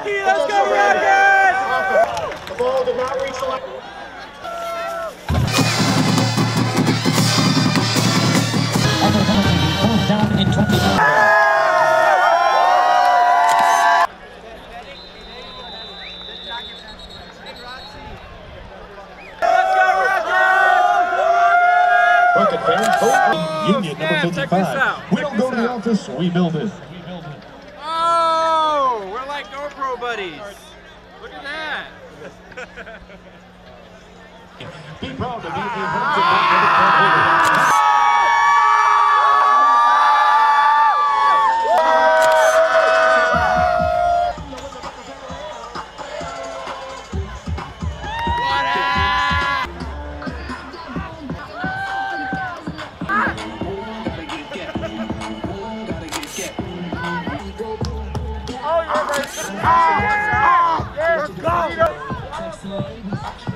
Rocky! Let's go, Rockets! The ball did not reach the line. Fourth down in 20. Bucket fans, Union number 55. We don't go to the office, we build it. Oh, we're like GoPro buddies. Look at that. Be proud to be the Oh, you're right. Let's go.